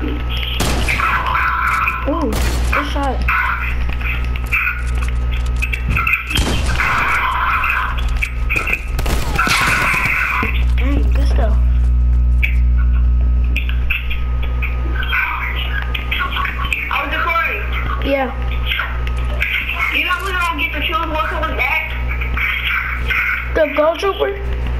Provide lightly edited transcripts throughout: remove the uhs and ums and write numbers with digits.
Ooh, good shot. Dang, good stuff. I was recording. Yeah. You know we don't get to choose what color that? The gold trooper?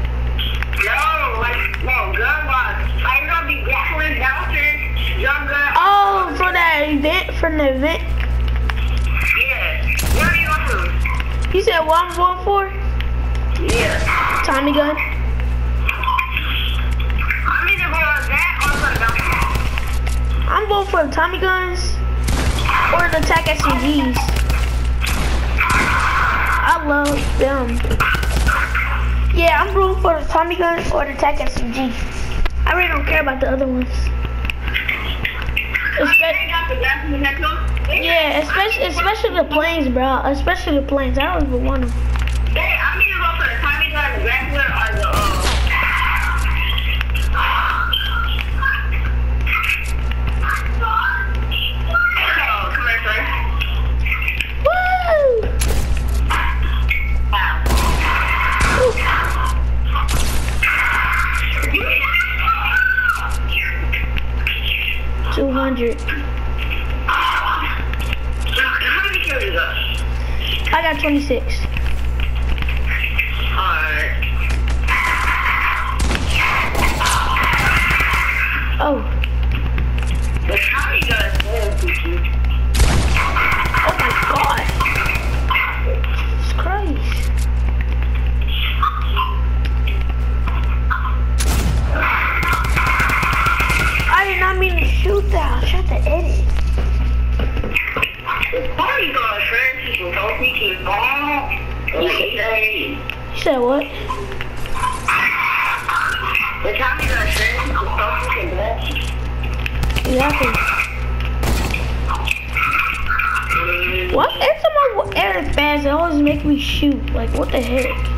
No, gun wise. I'm gonna be grappling downstairs, young gun. Oh, for that event, from the event. Yeah. What are you gonna do? You said what I'm going for? Yeah. Tommy gun. I'm either going to that or for the basketball. I'm going for the Tommy guns or the attack SMGs. I love them. Yeah, I'm going for the Tommy gun or the attack SMG. I really don't care about the other ones. Yeah, especially the planes, bro. Especially the planes. I don't even want them. Hey, I'm gonna go for the Tommy gun, the grappler, or the come here, sir. Woo! Wow. 200. How many kills you got? I got 26. Alright. Oh. The Tommy gun is very cute. Oh my god. Jesus Christ. I did not mean to shoot that. I tried to edit. The Tommy gun is very cute. Don't think it's wrong. You said what? The Tommy gun is very cute. Don't think it's wrong. Exactly. What? Every time I air fast, it always make me shoot. Like, what the heck?